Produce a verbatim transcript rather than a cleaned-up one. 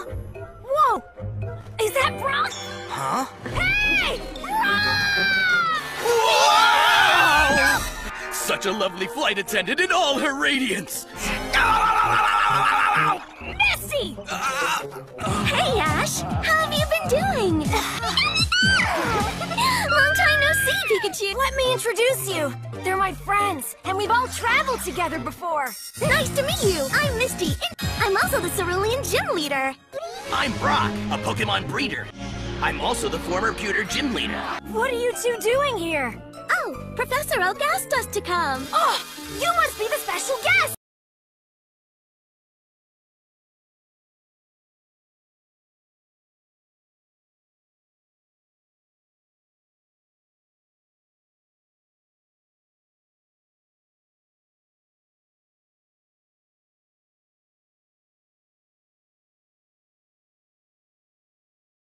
Whoa! Is that Brock? Huh? Hey! Brock! Whoa! Such a lovely flight attendant in all her radiance! Misty! Hey, Ash! How have you been doing? Long time no see, Pikachu! Let me introduce you! They're my friends, and we've all traveled together before! Nice to meet you! I'm Misty, and I'm also the Cerulean Gym Leader! I'm Brock, a Pokemon breeder. I'm also the former Pewter Gym Leader. What are you two doing here? Oh, Professor Oak asked us to come. Oh, you must be the special guest!